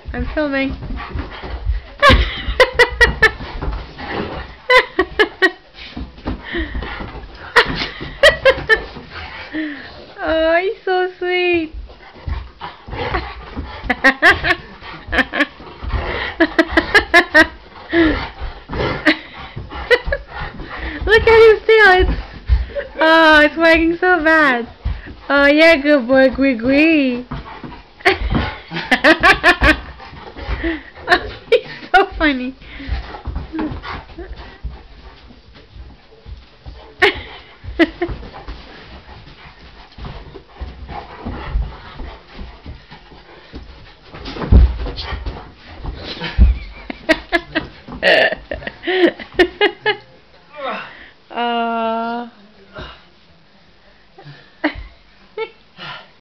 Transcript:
I'm filming. Oh, he's so sweet. Look at his tail. It's wagging so bad. Oh yeah, good boy, Gwee. Oh, he's so funny.